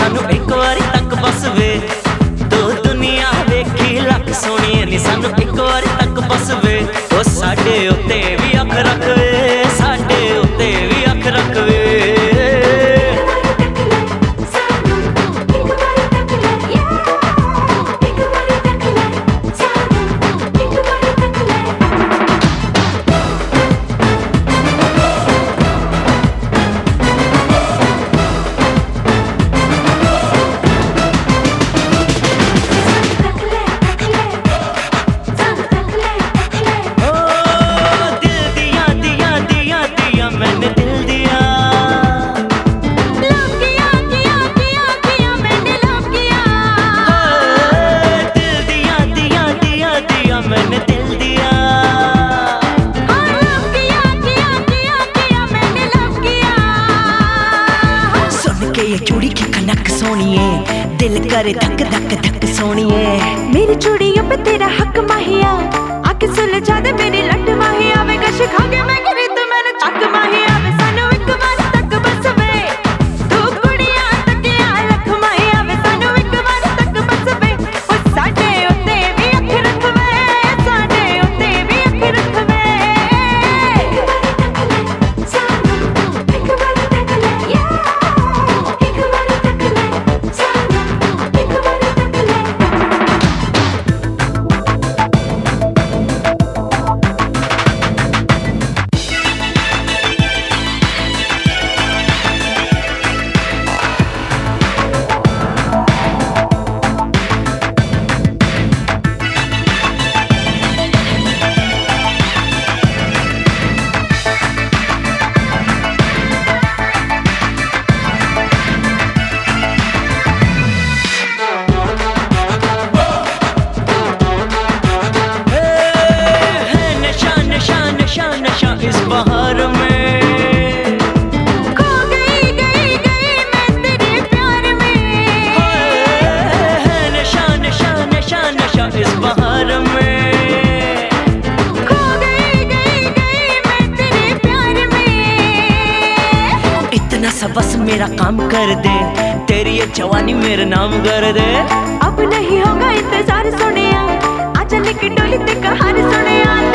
सानू एक बारी तक बस वे तू दुनिया वेखी लख सोनी नी सानू एक बारी तक बस वे ओ साडे उत्ते भी अख रख वे साडे उत्ते भी अख रख वे दिल करे धक धक धक सोनिए मेरी चूड़ियों पे तेरा हक माहिया आके सुलझा दे मेरी लट माहिया वे कश खा के मैं गिरी तो मैंने चक माहिया वे सानू एक बार तक बस वे तू कुड़ियां तकिया लख माहिया वे सानू एक बार तक बस वे ओ साडे उत्ते भी अख रख वे साडे उत्ते भी अख रख वे एक बार तक ले या एक बार तक ले इस बहार में खो गई गई गई मैं तेरे प्यार में है नशा नशा नशा नशा इस बहार में खो गई गई गई मैं तेरे प्यार में इतना सा बस मेरा काम कर दे तेरी ये जवानी मेरा नाम कर दे अब नहीं होगा इंतजार सुनिया आजा लेके डोली ते कहानी सुनिया